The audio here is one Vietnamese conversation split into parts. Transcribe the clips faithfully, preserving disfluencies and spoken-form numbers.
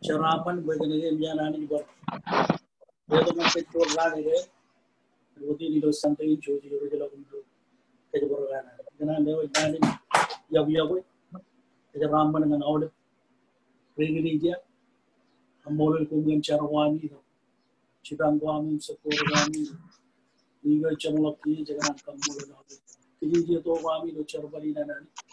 Charaman Bagani Yanani got the market for Rani, Roti do something to the original Kajaborana. Then I never done in Yaviawi, the Raman and order, Regilia, a model Kumian Charawani, Chitangwami, Sakurani, Liga Channel of Key, Jagan Kamola, Kiji to Wami, the Charabarina,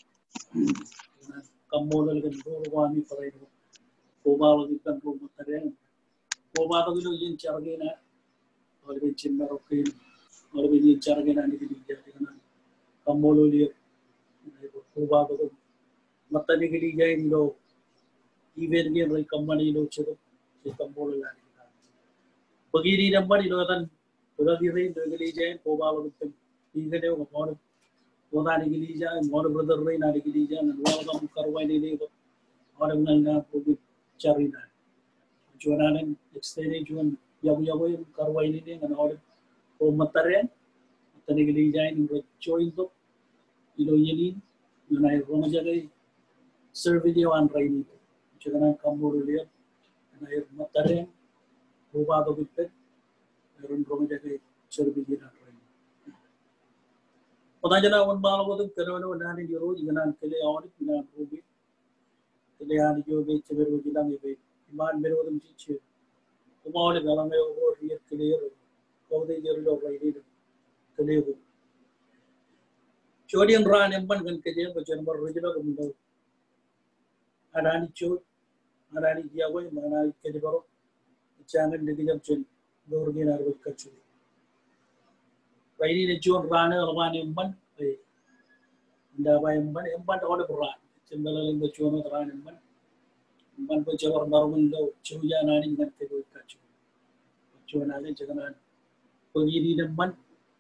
Kamola and Wami for Obama di control material. Obama di lo yin chargena, or the chimney of cream, or the yin chargena and the Jatiana. Kamololi, Obama, Matanigili Jain low, even again like company low chip, the Kamola. Pagiri number in other, Pagadi rain, the Jain, Obama with them, even a more Modanigilija and one brother rain, Adigilija, and one of them Karwani, or a man with Charina. Juanan extended Juan Yabu Karwaini and order for Matarian, Tanigilija in Choizo, Iloyini, Unai Romajari, Servidio and Raini, Juana Cambodia, and I have Matarian, Rubado Vipet, Aaron Romajari, Servidio and Raini. Podajana one ball of the Carano and Andy Road, Yanan Keleon, Yanan Ruby, Kelean Yogi, Cheverujilang. Man made them teach you. The morning, Alame over here, clear, how they get over right clear. Chodian ran and one can get a general original window. Adani Chod, Adani Yahweh, Mana Kedibaro, the channel dedication, Dorgan are with Kachu. Riding a John Rana, one in one way. And I am one in one order run. Similar in the John of Ran and one. One which our normal low, Chuya Nani and Tebu Kachu. Chuanani Jaganan. Pugiri and one.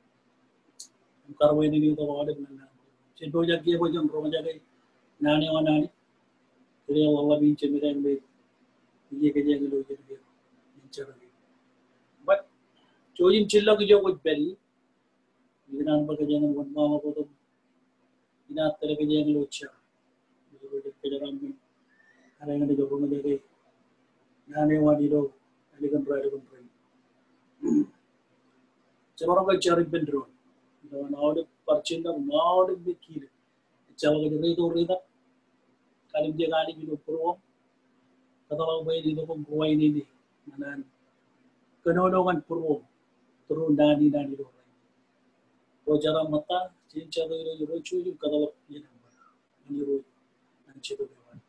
Karwani the water. Chidoja gave us on Romaja, Nani or Nani. They all have each and every Yakajan in Cherokee. But Chojin Chillago with Belly, you can unbagajan and one mama for them. In that Telegajan Lucha. I am the government of the Naniwadido, elegant rider of train. Chamoraka cherry bedroom. The Nod Parchin of Nod and the Kid. Chavagato Rida, Kalimjagani, you know, Pro, Katala way in the Guaini, and then Kanono and Pro, through Nani Nani. Rojara Mata, Chinchado, you wrote you, Katala, and you wrote and Chido.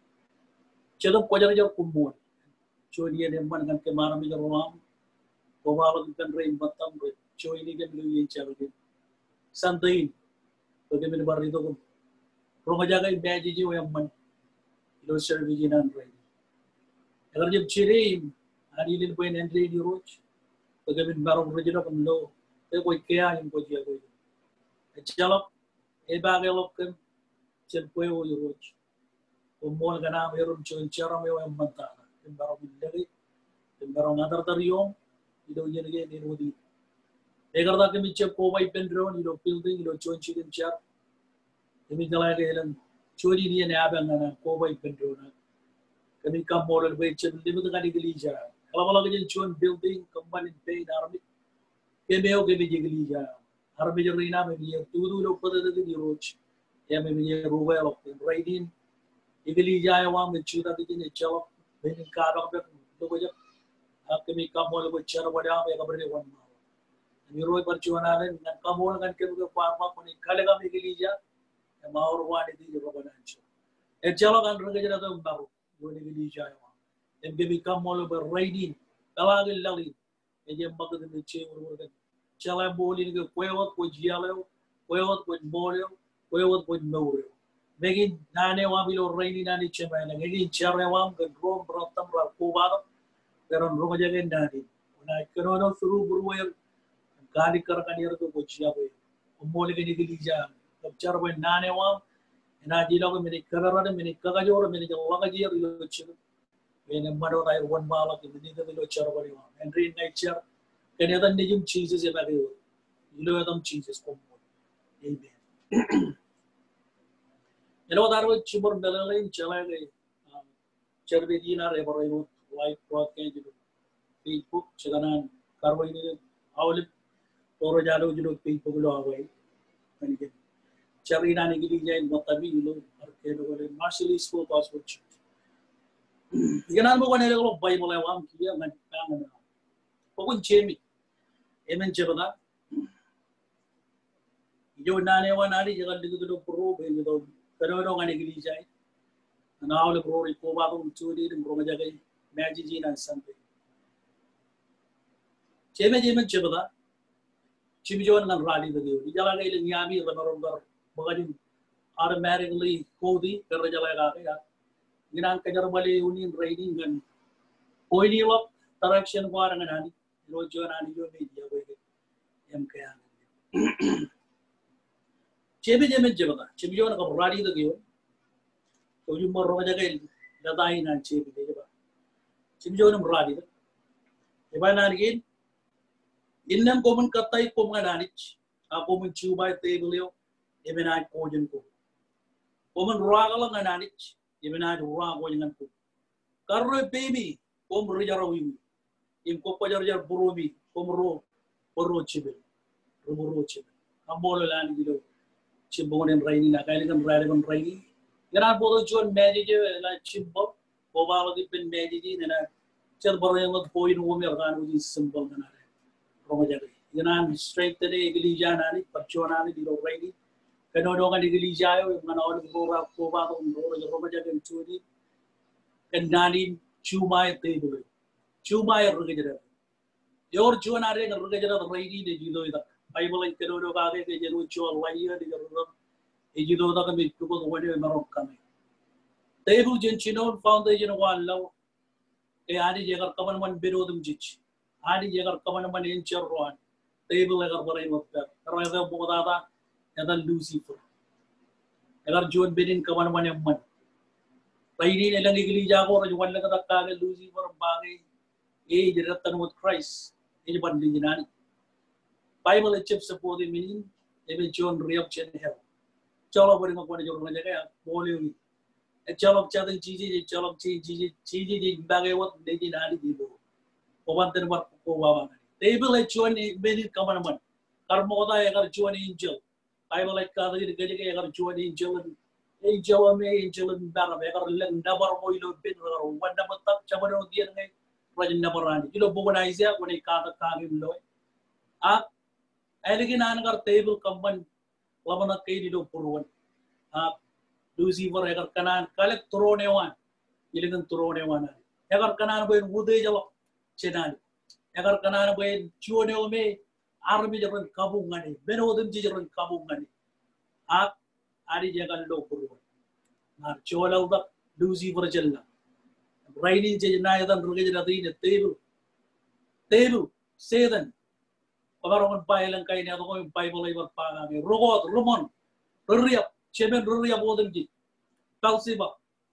Chelo Pojaja Kumon, Chodi and one and Kamarami the Ram, Oval can rain Batam with Choi and Louis Charity. Something to give it Barrido. Romajaga Baji and one, no service in and rain. Elegant Chirim, and you didn't win and read your roach. To give it Baron Regina from low, they would care in Pojago. A challop, a bagel of them, Chelpueo your roach. More than I'm here to Cheramo and Montana. In Baron, in Baron Adario, you don't get again in Woody. They got like a Mitchell Poway Pendron, you know, building, you know, joint chicken chap. The Michelade and Chodi and Aban and Poway Pendrona. Can you come more and wait and live with the Galija? Kalavalagan Chun building, combined paid army. Kemeo gave a Galija. Army arena, maybe a two look further than the roach. Yeah, maybe a row of the raiding. Igalija, one with Chuda in a job, winning card of the Loja. After me come all with Cherawada, make a very one mile. And you wrote about Chuana and come on and give the farm up on a Kalaga Igalija, and Maur one is the Robanancho. A Java and Regina of Baru, when Igalija, and they become all over raiding, Kalaga Lali, and your mother in the chamber. Chalamboli, the Quail with Yellow, Quail with Morio, Quail with Morio. Begin Nanewa below raining and each man again Charawam, the Rome brought them Rakova, they're on Romaja and Daddy. When I cannot through Bruel, Galikar and Yerko Bochiawe, Omoliganija, of Charway Nanewa, and I did not many Karada, many Kagajor, many Lagaji, when a mother I one ball of the Minita Charway, and read nature, can other name cheeses ever do. You know them cheeses. Amen. You know that was Chimor Melanie, Chalade, Chervina, Eberino, live broadcast julu Facebook sekarang karwa ini awalnya toro jalo julu Facebook lo awai kan gitu cari nani gili jain matabi julu arke lo boleh Marshall School Gospel Church ikan mo kanere lo Bible awam kia ngan kangen pokon chemi emen chebada jo nane wa nari jagal digu do pro be do kano do ngani gili jai na awle pro ri ko ba ko chudi rim ro jagai maji ji nan sampe cheme cheme chebada chimi jo nan rali do di jala ngai le nyami ba ro bar bagadi automatically kodi per jala ga ga ginang kajar bali unin riding gan oini lo direction ko arang nani ro jo nani jo media ko em kaya chebe chebe jebada chebe jo na ko radi do gyo to ju mor ro jaga la dai nan chebe de ba chebe jo na radi do e ba nan gin innam ko mun katai ko mun nani a ko mun chubai te bulio e be na ko jen ko ko mun ragala nani e be na ra ko jen ko karro baby ko mun jara wi im ko ko jar jar burobi ko mun ro ro chebe ro ro chebe amolo lan gido Chimbonen raini na kaya kan rare kan raini. Ganaan po to John Mediji la chimbo ko ba lo dipin Mediji na chal baro yung po yung umi organ uji symbol na nare. Roma jari. Ganaan straight today iglesia na ni pagcho na ni dilo raini. Kano do kan iglesia yo yung mga naon ko ra ko ba ko Roma jari yung chudi. Kanani chumay table. Chumay rugajara. Yor chuan are kan rugajara raini de dilo ida. Bible ay kano do kage ke jenu chol waiya di jero ejido da kami tuko ko wani marok kami tebu jen chinon foundation wan law e adi jegar kaman man birodum jich adi jegar kaman man encher roan tebu egar barai motta raga bodada edan Lucifer egar jon benin kaman man man taini nelang igli jago ra wan laga kage Lucifer bagi e jeratan with Christ e bandi jinani Bible chip support the meaning, even John Riop Chen Hell. Cholo bring up one of your Raja, Bolly. A cholo chatting Gigi, cholo Gigi, Gigi, Bagay, what they did add it. For one thing, what Kowa. Table at Chuan made commandment. Carmoda, I got Chuan angel. Bible like Kathy, I got Chuan angel and angel, may angel and Barra, I got never oil bin or one number top, Chamano, the other Rajan Nabaran. You know, Bogan Isaiah when he can't have him low. Ah. Aligin anagar table kaman labana kay dilo puruan. Ah, Lucifer agar kanan kalek turonewan, iligan turonewan. Agar kanan boy wude jawa chenani. Agar kanan boy chuonewa me army jaran kabungani, benodem jaran kabungani. Ah, ari jagan lo puruan. Nar chola uda Lucifer jalla. Raini jena yadan ruge jadin table. Table sedan. Pagarongan Bible kay niya ako yung Bible ay magpangami. Rogot, Romon, Ruriap, Chemen Ruriap Odem Ji, Kalsiba,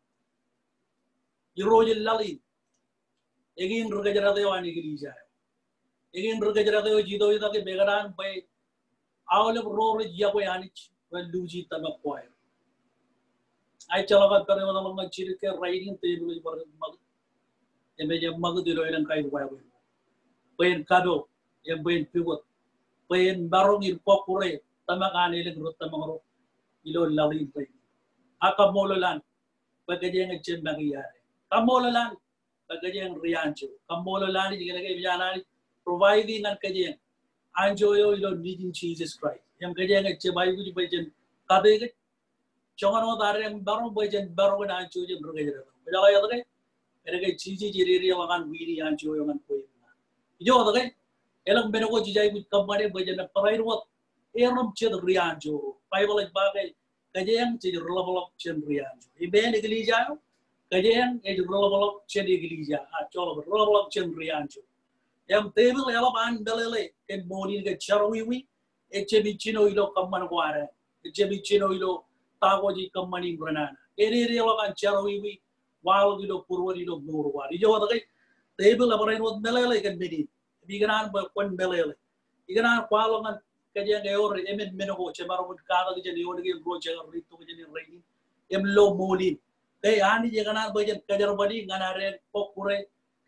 Yerojil Lali, Egin Rugajarado and Iglesia. Egin Rugajarado Jido is like Begaran by Aule Rory Yawayanich, when Luigi Tamapoy. I tell about Paramon my chilke writing table for his mother. A major mother de Royal and Kai Wild. When Kado. Yang bayin pivot, bayin barong il popure, tamakan ilang rut tamang ro, ilo lawin bayin. Akamolo lan, pagkajeng ang chen mangyayari. Kamolo lan, pagkajeng riancho. Kamolo lan, hindi ka nagay providing ang kajeng. Anjo yo ilo needing Jesus Christ. Yang kajeng ang chen bayi ko di bayin kabigit. Chongan mo tari ang barong bayin barong na anjo yung rugay. Kaya kaya kaya, kaya kaya chichi jiriri yung akan wiri anjo yung akan poy. Ijo kaya. Elang beno ko jijay with company bajan na paray ruwat eram ched rianjo Bible like bagay kajeng ched rololok ched rianjo iben iglesia kajeng ed rololok ched iglesia a cholo rololok ched rianjo em table ela ban belele ken moni ke charwiwi e chebi chino ilo kamman kware e chebi chino ilo tago ji kammani granana eri eri elo kan charwiwi wal ilo purwa ilo murwa ijo wadai table abaray ruwat belele ken medi Biganan ba kon belele iganan kwalongan kajeng eor emen menogo chemaro mud kaga jeni onge bro jagar rito jeni reini em lo molin kay ani jaganan ba jen kajar bali nganare pokure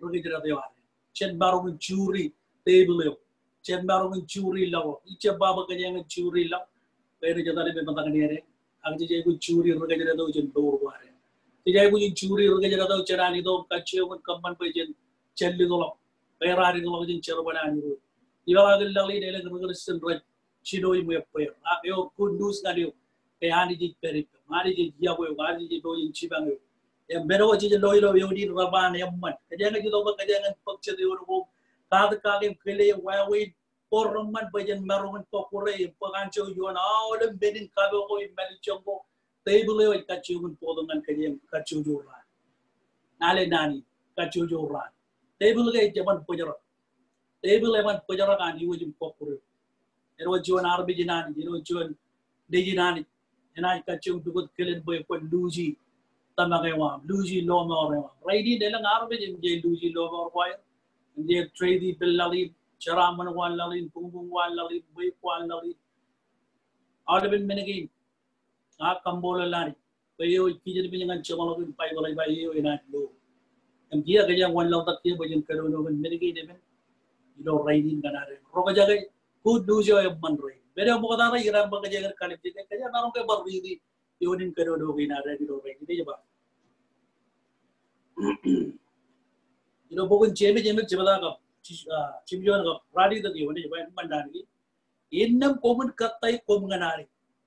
rugi jira de ware chen baro ngun churi table yo chen baro ngun churi lawo iche baba ka jeng churi law pe re jada be mata ngani re ang je ku churi rugi jira do chen dor ware ti jay ku churi rugi jira do cherani do ka che ngun kamman pe jen chelli do law pe rari do jen chero banani ro iwa ga lali de le rugi sen raj chido i mo pe a yo kundus na dio ke ani ji peri mari ji dia bo gari ji do yin chibang yo em bero ji lo lo yo di raban em mat ke jang ji do ba ke jang pak che de ro ka ka ke kele wa we por man ba jen maro man ko kore pa kan cho yo na o dem bedin ka bo ko mel chongo table yo ka chu mun po do ngan ke jang ka chu jo ra nale nani ka chu jo ra table ke jaman pojara table eman pojara kan yo jim ko kore ero juan arbi jinani ero juan de jinani ena ka chu du ko kelen boy ko luji tamaga wa luji lo mo re wa raidi de lang arbi jin je luji lo mo wa je trade billali charaman wa lali bung wa lali boy wa lali alben menegi a kambola lari bayo kijir bin ngan chamalo bin pai wala bayo ena lo em dia ga yang wan law tak ye bajin kado no ben menegi de ben ilo raidi ganare roga jaga good news yo man roi bere mo kada ra iran ba jaga kalip de ka ja naron ke barri di yonin kado do gina ra di do raidi de ba ilo bogun cheme cheme chibada ka chimjon ka radi da di woni ba mandan gi innam komun kattai kom ganari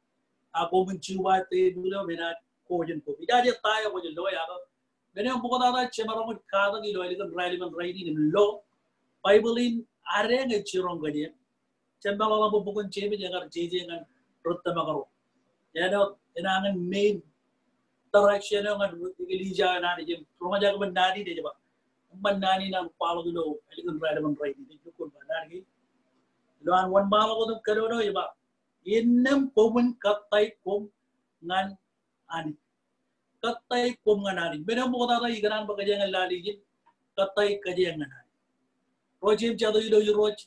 a komun chiwa te dulo bena ko jen ko ida je tayo ko je lo ya ba bere mo kada ra chemaro mo kada gi lo ile kan raidi man raidi ni lo bible in are nge chirong gadi chembala bo bukun chebe jagar jeje ngan ruttama karo yano enangan main direction ngan ilija na de roma jaga ban nani de ba ban nani nan palo do eligun ride ban ride de ko ba nani loan wan bala ko karo no ba innam komun kattai kom ngan ani kattai kom ngan ani bena mo da iganan ba kajengan lali jin kattai kajengan ani rojim chado ilo roj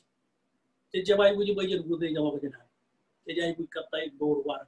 Jawai puji bagian gude jawa kejana. Kejai puji katai dor war.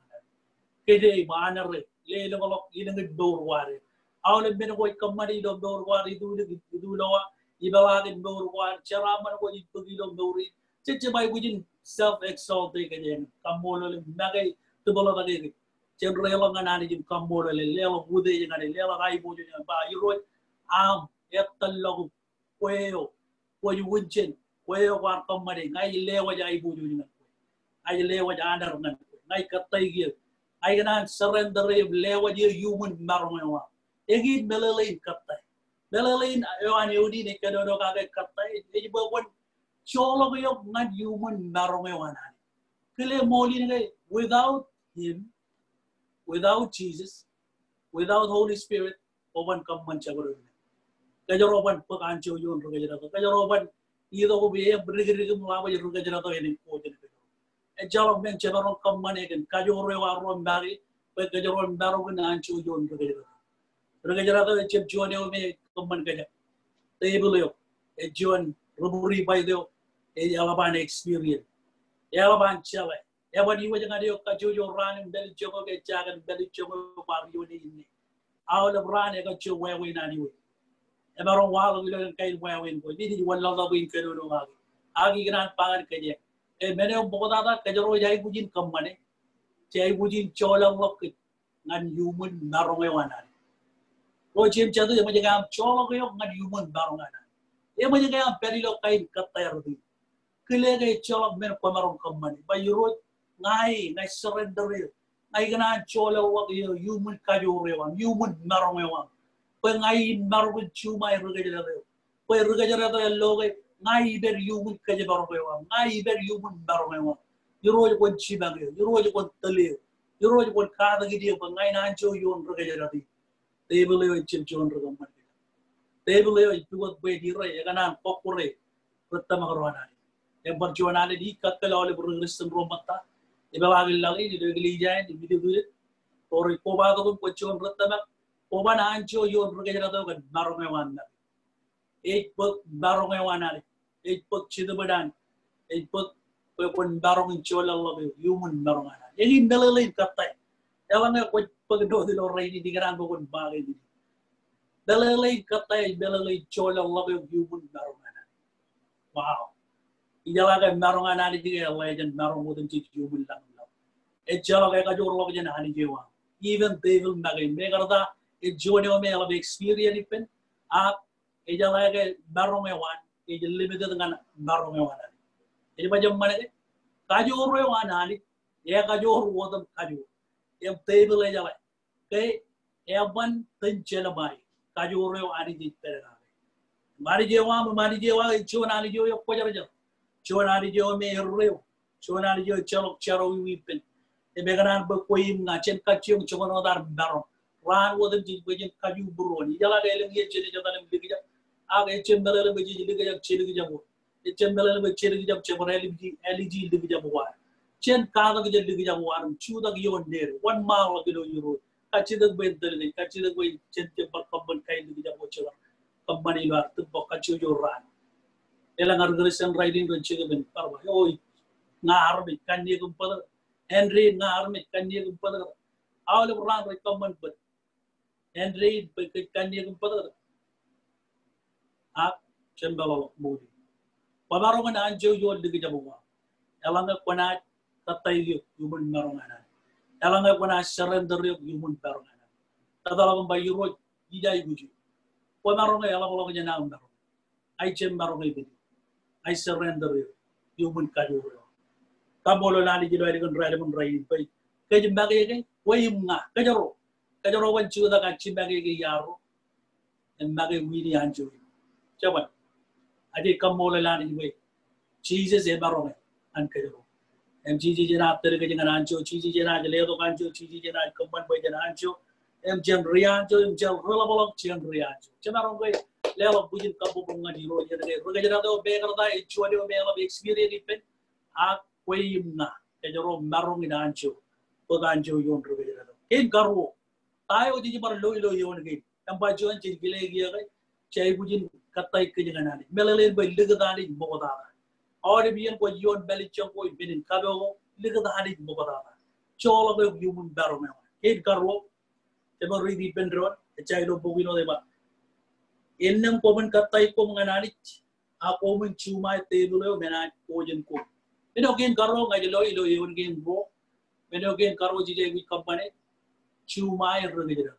Kejai mana re. Le le kalau ini nggak dor war. Awalnya benda kau kamari dor dor war itu itu lawa. Ibawa ke dor war. Cara mana kau itu kilo dor. Jawai puji self exalted kejana. Kambola le nagai tu bola nagai. Cendera yang ngan ani jim kambola le le le gude jangan le le gai puji jangan. Ba iro am etal lagu kueo kueo wujud. Koyo war kamari ngai lewa ja ibu ju ngan ai lewa ja andar ngan ngai katai gi ai ganan surrender lewa ji human marwa egi melelin katai melelin yo an yudi ne kado do ka katai e bo won cholo go yo ngan human marwa wana kele moli ne without him without Jesus without Holy Spirit oban kam man chagoro kajoro ban pakan cho yon ro kajara kajoro ban Ido ko biye brigiri ko mga bayo ruga jana to ini ko jana ko. E jalo men chebaro kamane kan kajo ro wa ro mbari pe kajo ro mbaro ko na anchu jon ruga jana. Ruga jana to chep jone o me kamman kaja. Te bulo e jon ruburi bay do e alaban experience. E alaban chale. E wani wa jana dio kajo jo ran bel jogo ke chagan bel jogo par yo ni ni. Awla ran e kajo we we na ni we. Ebaron walo gilo kay wawin ko di di wala la win kero no agi agi gran pagar kaje e mene boda da kajaro jai bujin kammane jai bujin chola wak ngan human naronge wanani ro chim chadu e majaga chola ko ngan human barongana e majaga perilo kay katayardi kile kay chola men ko maron kammane ba yuro ngai ngai surrender ngai gana chola wak human kajore wan human naronge wan pengai maru cuma ruga jara do pe ruga jara do loge ngai ber yumun kaje baro ko wa ngai ber yumun baro ko yuro ko chibang yuro ko tale yuro ko kada gidi ko ngai nan cho yon ruga jara di table yo chim chon ruga man table yo tuwa be di re kana kokure prattama garwana e bar jona le di kakkal ole bur risum romata e ba wagil lagi di degli jaay di video du or ko ba ko ko chon prattama Oban ancho yon ruga jara do kan baronge wana eight book baronge wana eight book chidabadan eight book ko kon barong chola lo human barongana egi melelin katai elanga ko pagdo di lo rei di garan ko kon bagay di belalay katay belalay chola lagi human marungan wow ijala kay marungan ani dige legend marung mudin ci human lang lang e jala kay ka jor log jen ani jewa even they will nagay me karda e jone o me ala experience ipen a ijala kay marung e wan e limited dengan marung e wan e ba jam mane kaju ro e wan ani e kaju ro wodam kaju e table e jala kay e ban tan chela bai kaju ro ani di pera mari jewa mari jewa chona ani jewa ko jara jara chona ani jewa me ro chona ani jewa chalo charo wi pen e be ganan ba ko yim na chen kachung chona dar baro ran wodam ji be kaju buro ni jala ga len ye chene jada len ligi ja a ga chen bele le be ji ligi ja chene gi jabo e chen bele le be chene gi jab chebore ligi ligi ligi jabo wa chen ka ga gi ligi jabo wa chu da gi yon der one mile gi do yuro kachi da be del ni kachi da be chen te ba kabban kai ligi jabo chela kabbani lo art bo kachi yo ran ela ngar gresem riding ro chege ben parwa oy na arme kanni gum pada henry na arme kanni gum pada awle ran ro kabban pad henry be kanni gum pada a chen ba lo modi pamaro man anjo yo ligi jabo wa ela nga kona katay yo human marungan ela nga kona surrender yo human marungan tadala gum ba yuro jijay guju pamaro nga ela lo nga na ndaro ay chen maro nga bi I surrender you. Human kajuro. Kabolo nani jilo ay kon ride mon ride pay. Kay bagay kay wayim nga kajaro. Kajaro wan chuda ka chimbagay kay yaro. En bagay wini anjo. Chaban. Adi kamolo nani jilo. Jesus e barome an kajaro. Em Jesus jena apter kay jena anjo. Jesus jena jele do kanjo. Jesus jena kamban boy jena anjo. Em jen rianjo em jel rolabolo jen rianjo. Chamarong kay lelo bujin kabu bunga di ro jere ro jere do be garda e chuade o me la experience ipen a koyimna e joro marong ina ancho to ganjo yon ro jere do ken garwo tayo ji bar lo lo yon ge tamba jon ji gile gi ga chay bujin katay ke jena nani melale be lig dani mo da ore bien ko yon beli chon ko benin kabo lig dani mo da cholo be human baro me ken garwo te mo ri di pendron e chay lo bugino de ba ennem komen katay ko mga nanit a komen chuma table yo mena kojen ko ino gen karo nga jelo ilo yon gen bro ino gen karo jije wi company chuma irge jira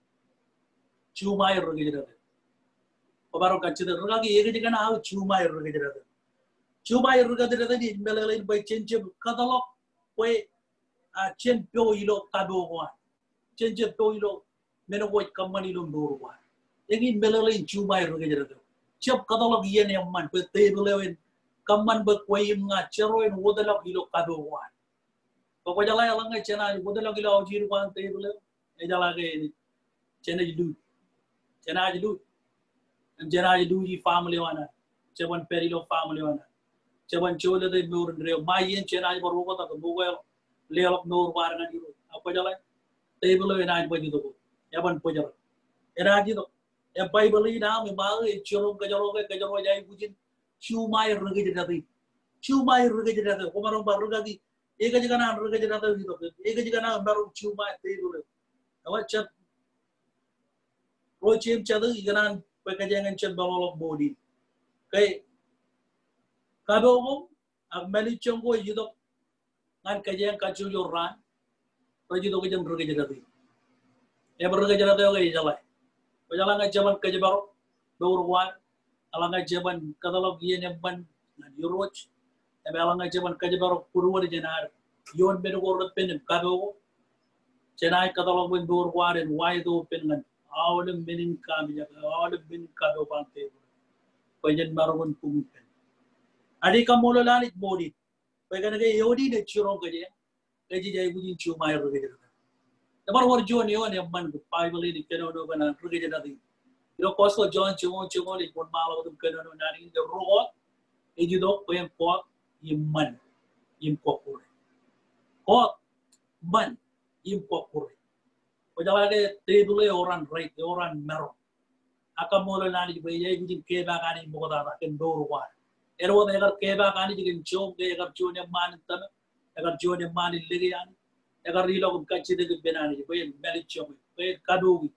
chuma irge jira o baro kachide ruga gi ege jigana ha chuma irge jira chuma irge jira ni melale by chenche kadalo we a chen pyo ilo kado wa chenche pyo ilo meno wo company lo ndoro wa egi melale chuma irge jira chep kadalog yen yamman pe table en kamman be koyim nga chero en wodalog ilo kado wan ko ko jala yala nga chena wodalog ilo jir wan table e jala ge chena jidu chena jidu em chena jidu ji family wana cheban perilo family wana cheban chole de nur re mayen chena ji boro ko ta ko go lelok nur war nga jiru ko jala table en aj bajido yaban pojara era jido e bible ina me ma e choro ka jaro ka jaro jai bujin chumai rugi jati chumai rugi jati ko maro baru gadi ega jiga na rugi jati hido ega jiga na baru chumai te dole awa chat ro chem chadu igana pe ka jangan chat bawalo body kai kadogo ag mali chongo yido ngan ka jang ka chu yoran ro jido ka jang rugi jati e baru rugi jati o ga jala Pajalanga jaman kajabaro dorwan alanga jaman kadalog yen ban na yuroch e alanga jaman kajabaro kurwani jenar yon ben gorot pen kado jenai kadalog ben dorwan en waido pen ngan awle menin kam ya awle ben kado bante pajen maron kum pen adi kamolo lalit bodi pagana ge yodi de chiro gaje gaji jay bujin chumai roge Dabar war John yon yamman Bible ni keno no bana ruge jada di. Iro koso John chumo chumo li pon malo dum keno no nani de ro e jido pen ko yimman yim ko kure. Ko man yim ko kure. O jala de table orang right orang mero. Akamolo nani be ye gudin ke ba kani mo da da ken do wa. Ero de gar ke ba kani digin chom de gar chone man tan agar chone man ligi yani agar rilo ko kacci de benani be meli chom be kado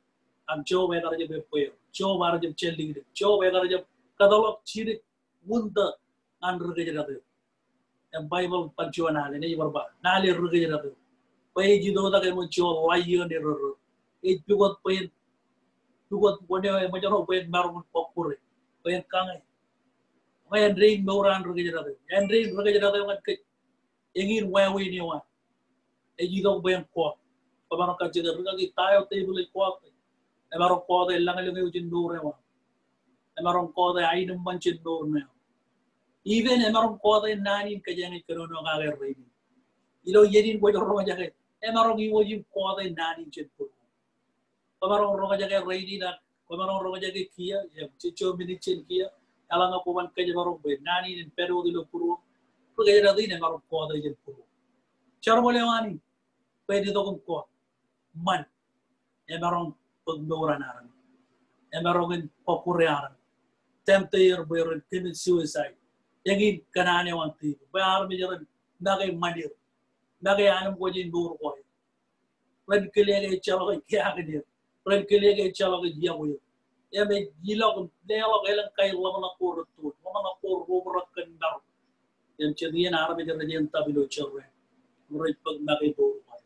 am cho be gar je be poyo cho bar je chelling de cho be gar je kadalok chiri munta an ruge jada de em bible pancho na le ne barba na le ruge jada de pay ji do da ke mo cho wa yi ne ro e pigot pay pigot bone mo jaro pay mar mo pokure pay kangai pay ring no ran ruge jada de en ring ruge jada de ngat ke engin wa wi ni wa e ji do ben ko pa ba ka je ruge ki tayo table ko e maro ko de lang le ngi jin do re wa e maro ko de ai dum ban chin do me even e maro ko de nani ka je ngi kero no ga re ri ilo yerin bo ro ja ke e maro gi wo ji ko de nani chin ko pa maro ro ga je re di na pa maro ro ga je kia e chicho mini chin kia ala nga ko ban ka je maro be nani in pero di lo puro ro ga ra di ne maro ko de je puro char bo le wani pe di do ko man e maro pag doranan e maro gen popular tempter boy commit suicide yagi kanane wanti bayar mi jaran nagay mandir nagay anam ko jin dur ko ren kele ge chalo ge kya ge ren kele ge chalo ge dia ko e me gilo le lo ge lan kay lo na ko tu mo na ko ro ro kan dar em chedi na arab jaran jen tabilo chorre mo pag nagay dur ko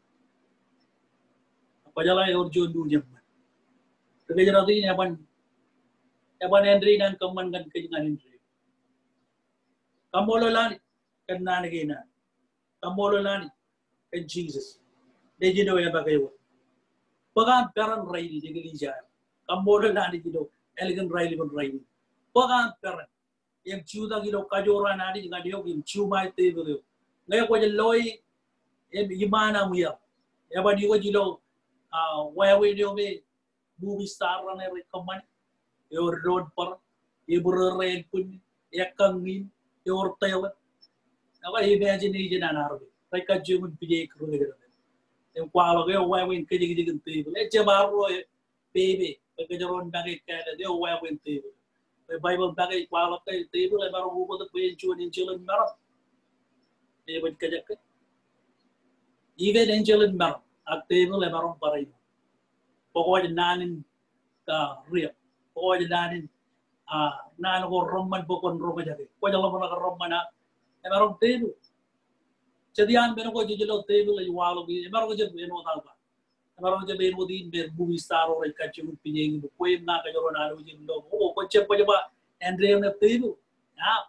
pa jala yor jondu jem ke jara di ne ban Eban Henry dan kaman kan ke dengan Henry. Kamolo lani kan nani gina. Kamolo lani kan Jesus. De jido ya bagayo. Pagan peran raili de gelija. Kamolo lani jido elegant raili ban raili. Pagan peran yang ciuda gido kajora nani dengan dia gim ciumai te begitu. Ngai ko je loy em imana muya. Eban digo jido ah wayawe dio be movie star ran e kaman your road per ibur rain pun yakangin your tail apa imagination anarbi mereka jumun pije kru gitu em kwalo ge wa win ke jigi jigi tibu e jabaro bebe ke jaron bagi kada de wa win tibu e bible bagi kwalo ke tibu le baro go to pe chun in chilen maro e bot ke jak even in chilen maro ak tibu le baro parai pokok nanin ka ria o jadanin ah nan ko romman bokon roma jage ko jalo mana romana e maro tebu cedian beno ko jijelo tebu le walo gi e maro ko jebe no talba e maro jebe no din ber bubi staro re kachu pinyengi ko em na ka joro na lo jin do o ko che ko jaba andre ne tebu ya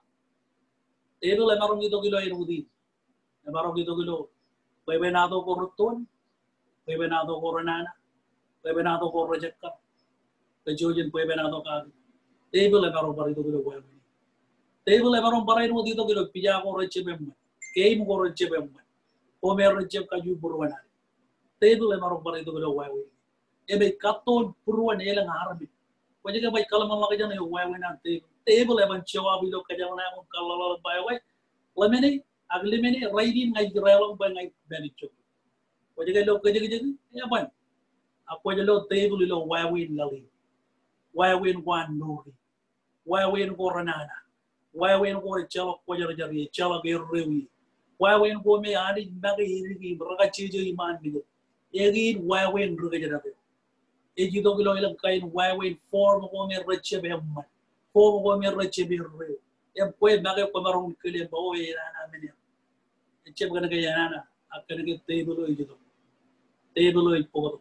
tebu le maro gi do gilo e no din e maro gi do gilo ko be na do ko rutun ko be na do ko renana ko be na do ko rejekka Kejauhan kue benado kali, table lebaron para itu kita buat ini. Table lebaron para itu itu kita pijak orang cebem, game orang cebem, homer ceb kaju buruan. Table lebaron para itu kita buat ini. Ebe katon buruan elang Arabi. Kau juga baik kalau malah kerja nih buat ini nanti. Table lebaron cewa bilo kerja mana pun kalau lalu buat, lemeni, agli meni, riding ngai gerelong buat ngai beri cok. Kau juga lo kerja kerja ni, ya pan. Aku aja lo table lo buat ini lagi. Why win one nuri? Why win go ranana? Why win go chala ko jar jar ye chala ge rewi? Why win go me ani bagi iri braga chije iman bido. Egi why win ruga jar be. Eji do gilo ilang kain why win form go me reche be man. Form go me reche be rewi. Em ko bagi ko marong kele bo ye rana meni. Eche bagi ga yana akane ge table eji do. Table eji po.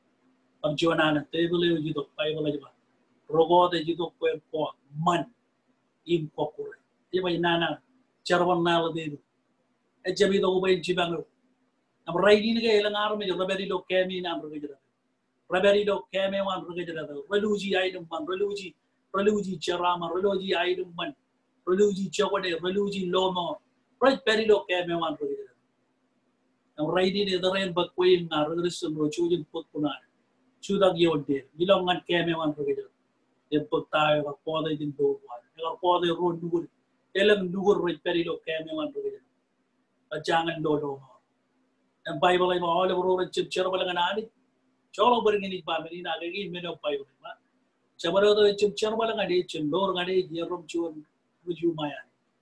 Am juana table eji do pai wala jaba. Rogo de jido ko ko man im ko kure e bay nana charwan nala de e jabi do bay jibang am raidi ne ge langar me rabari do kemi nam ruge jada rabari do kemi wan ruge jada reluji aidum man reluji reluji charama reluji aidum man reluji chawade reluji lomo right bari do kemi wan ruge jada am raidi de daren bakwe na regression ro chujin put punar chudag yodde gilongan kemi wan ruge jada Empuk tayo ka poda din do wan ka poda ro dugur elang dugur ro perilo keme wan ro gida ajangan do do en bible ay mo ole ro chip chero bala ngani cholo berngini ba meni na ga gi meno bible ma chabaro do chip chero bala ngani chin dor ngani jerum chun ruju maya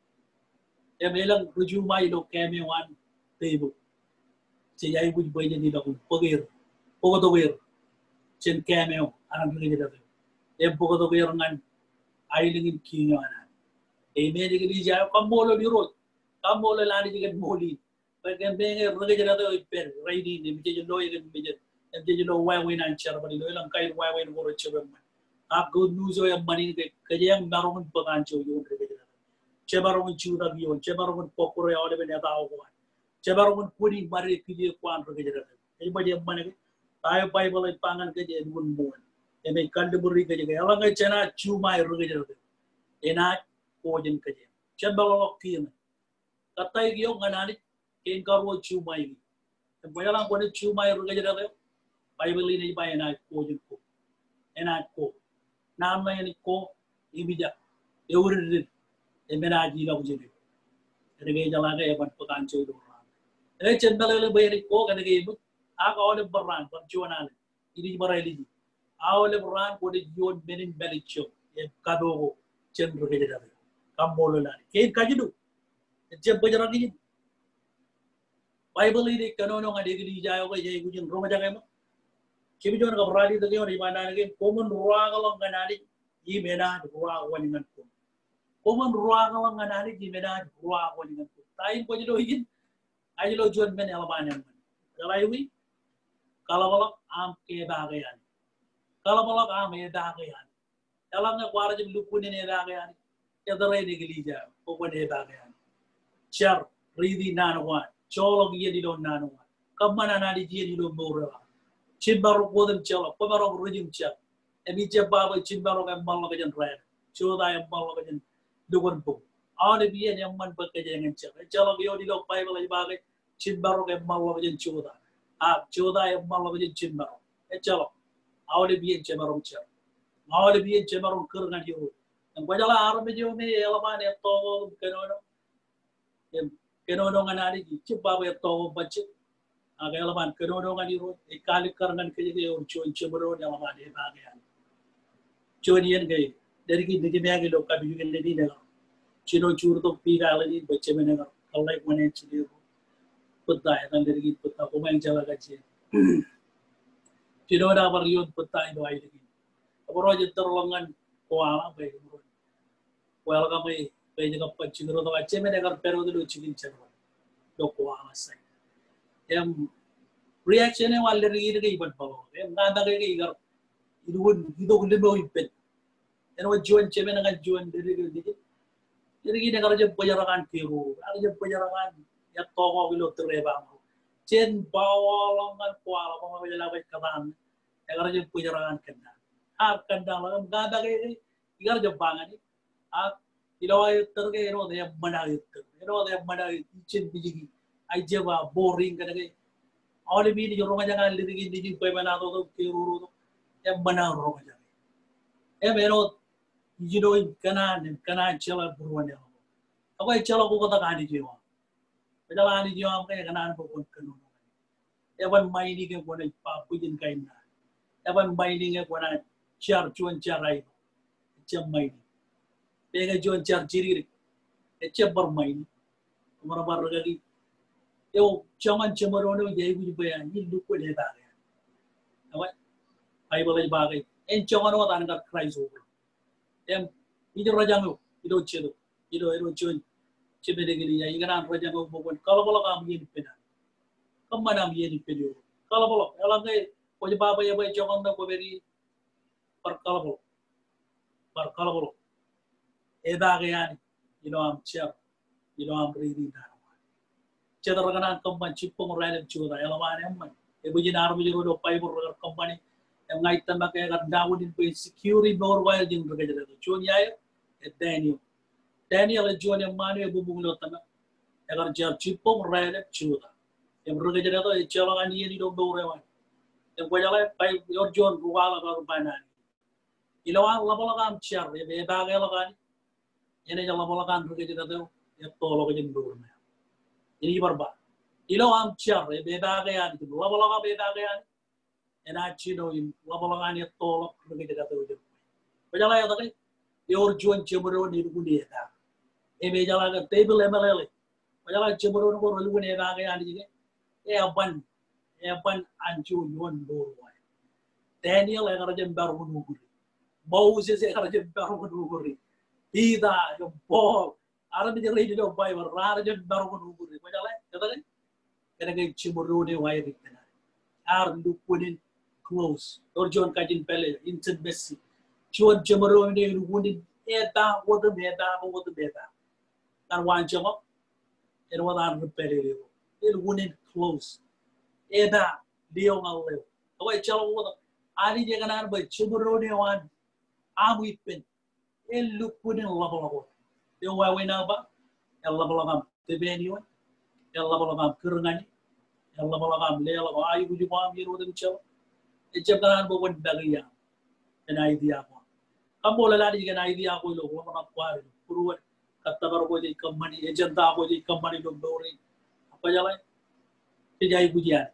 em elang ruju mai lo keme wan tebo che yai buj boy ni do pogir pogo do wer chen cameo aran rege da e bogo do yorangan ailingin kinyo ana e me de gi ja kambolo di ro kambolo la di gen moli bagen be rege da do per raidi ni bi je lo yegen bi je em je lo wa we nan char bari lo lang kai wa we no ro chebe आप good news हो या money के कजें बारों पकान चाहिए उन रहे हैं चेबारों में चूड़ा भी हो चेबारों में पकोड़े और भी नेता हो गया चेबारों में पूरी मारे किलिए कुआं रहे हैं ये बड़ी अम्मा ने ताये पाई बोले पांगन के जे मुन मुन ये में कंड बुरी के जे अलग है चना चूमा रहे हैं ये ना कोजन के जे चेबारों की में कत्ता ही क्यों गनानी केन कर वो चूमा ही बयालां कोने चूमा रहे हैं बाइबल ही नहीं पाए ना कोजन को ये ना को nama yang ko ibija eurir emenaji la ujiri rege jala ga e ban pakan choy do ran e chendale le bayri ko ga ge ibu aga ole barran ban chonale idi barali ji awole barran ko de jon benin belicho e kadogo chen rege jala kambolo la ke kajidu je bajara gi bible ini kanono ga de gi jayo ga je gujin roma jaga ma Kibi jono ka brali to jono imana nage common ruang long ganani i mena ruang waningan ko common ruang long ganani i mena ruang waningan ko tain ko jilo yin ajilo jon men elbanem galaiwi kalabalak am ke bagayan kalabalak am e bagayan elanga kwara jim lukuni ne bagayan edare ne gilija ko ko ne bagayan char ridi nanwa cholo gi dilo nanwa kamana nadi ji dilo bora Cimbaru kodem celo, pemaro rujim cel. Emi cebaba cimbaru kan malu kajan raya. Coba yang malu kajan dugun bu. Awalnya biar yang man pakai jangan cel. Celo kyo di lok pai balai bagai cimbaru kan malu kajan coba. Ah coba yang malu kajan cimbaru. Eh celo. Awalnya biar cimbaru cel. Awalnya biar cimbaru kerengan jauh. Yang bajala aram jauh ni elaman yang tol kenono. Yang kenono nganari cebaba yang tol baca. Aga elaman kenono ngani ro e kali karangan ke je or chon chemro ne elaman e bagian chon yen gay dari ki nige me lo ka bi ne di ne chino chur to pi ga la di bacche me ne kallai mane chide putta ya tan dari ki putta ko man jala ga che chino da bar yon putta ido ai di abro je terlongan ko ala be ro wala ka me be je ka pacchi ro to bacche me ne gar pero do chigin chero do ko ala sai em reaction yang walir ini ke iban bawa em nada ke igar itu itu kulit mau ipet yang wajuan cewek dengan juan dari gitu jadi kita kalau jam penjarakan biru kalau jam penjarakan ya toko kilo terbang cen bawa longan kuala bawa jalan ke kanan ya kalau jam penjarakan kena ah kena lah nada ke igar jam bangan ini ah ilawai terke ero dia mana itu ero dia mana cen biji aja bah boring kan ke awalnya bini jorong aja kan lirik ini di mana tuh tuh kiru tuh yang mana jorong aja eh mero jino kanan kanan cela buruan ya aku cela aku kata kan di jiwa padahal kan di jiwa kayak kanan pokok kanu ya ban main ini ke kona pujin kain na ya ban main ini ke kona char cuan carai cem main pega cuan car ciri cem bermain kemana baru lagi yo jangan cemorono jadi bujuk bayan ini lupa dia tak ya apa Bible aja bagai en jangan orang tak Christ over em itu raja ngo itu cedo itu itu cuan cebe degili ya ingana raja ngo bukan kalau kalau kamu ini pena kamu mana ini pedio kalau kalau kalau nggak kau bapa ya bayi jangan nak kau beri per kalau kalau per kalau kalau eh bagai ani you know I'm chef you know I'm reading that Cedera kanan company cipong railen cura elaman emman e buji nar buji rodo pai bor company em ngaitan ba kay gar dawudin pe security bor wal jing rega jere to chon yaay e daniel daniel e jone manu e bubung lo tama e gar jar cipong railen cura em rega jere to e chelo ani ni do do rewan em ko jala pai yor jon ruwala ba banani ilawan la bola kam char e be ba ga lo kan ene jala bola kan rega jere to e to lo ga jing do ini berba. Ilo am cer, beda gaya ni. Laba-laba beda gaya ni. Ena cino in laba-laba ni tolak begitu kata ujar. Bejala ya tadi. Dior juan cemuru ni lugu ni eda. E bejala ke table emelele. Bejala cemuru ni kor lugu ni eda gaya ni juga. E aban, e aban anju yuan dor wai. Daniel yang raja baru menuguri. Moses yang raja baru menuguri. Ida yang Paul. Aram dia raja dia Bible raja baru menuguri. Macam mana? Kata kan? Kena kaya cimurune wayar itu. Ar lukunin close. Or John kajin pele intimacy. Chuan cimurune lukunin eta wada beta wada beta. Kan wan cimo. Era wada ar pele lewo. Lukunin close. Eta dia ngalau. Awai calo wada. Ari dia kanan bay cimurune wan amu ipin. El lukunin labo labo. Dia wawe naba. El labo labo tebeni wan. El labo labo kerengani. Allah balagam lela ko ayu ko juma miro dem chaw e jabran bo won dagiya en idea ko kambo la ladi gen idea ko lo ko ma kwari puru kattabar ko je company e janta ko je company lo dore apa jala ti jay bujian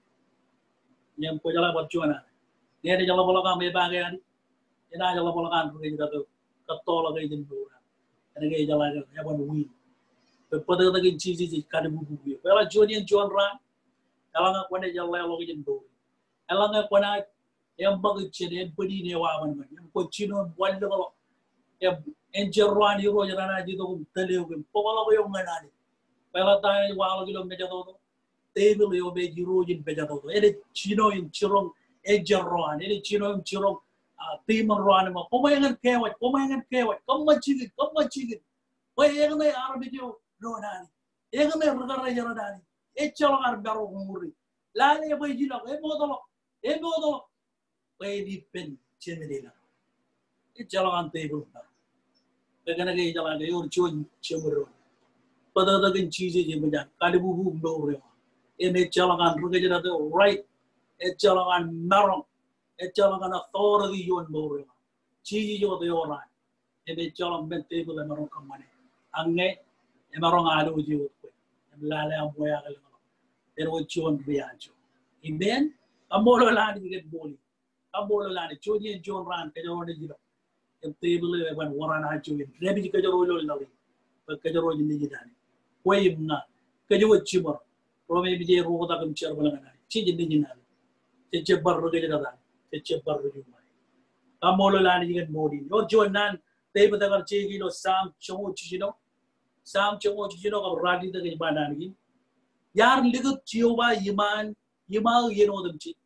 nyam ko jala bacchona ne de jala balagam e ba gen ina jala balagam ko je dato kattola ga jin dora en ge jala ya bon wi pe pada da gen chiji ji kadu bu bu wala joni jon ran Elanga kwana jalla lo gin do. Elanga kwana em bagi chede budi ne wa man man. Em ko chino wallo ko em enjerwani ro jana ji do tele ko pogolo ko yong ngani. Pela ta wa lo gilo me jado. Table yo be jiro jin be jado. Ede chino in chirong enjerwani. Ede chino in chirong team ron ma. Ko mayangan kewat, ko mayangan kewat. Kam machigit, kam machigit. Ko yenga me arabi jo no nani. Yenga me rugara jara nani. Echolong ar baro nguri la le boy jilo e modolo e modolo way di pen chemenila echolong an table ba kagana ge jala ge yor chon chemro pada da gen cheese je bajan kali bu bu do re e me cholong an ruge jara de right echolong an marong echolong an authority yon do re cheese jo de ora e me cholong ben table marong kamane ange e marong alu ji ko la le am boya ga Pero chon biancho. Amen. Amolo lani get boli. Amolo lani chodi and John ran kajo ne jiro. Em table e ban warana chu. Rebi kajo lo lali. Pa kajo ro ni jidani. Koy na kajo chimor. Rome bi je ro da kam cher bala na. Chi jindi jinal. Che che bar ro ge da. Che che bar ro ju mai. Amolo lani get boli. Yo John nan table da gar che gi lo sam chomo chino. Sam chomo chino ka radi da ge banan gi. Yar ligut Jehovah Iman, Iman yeno them chi.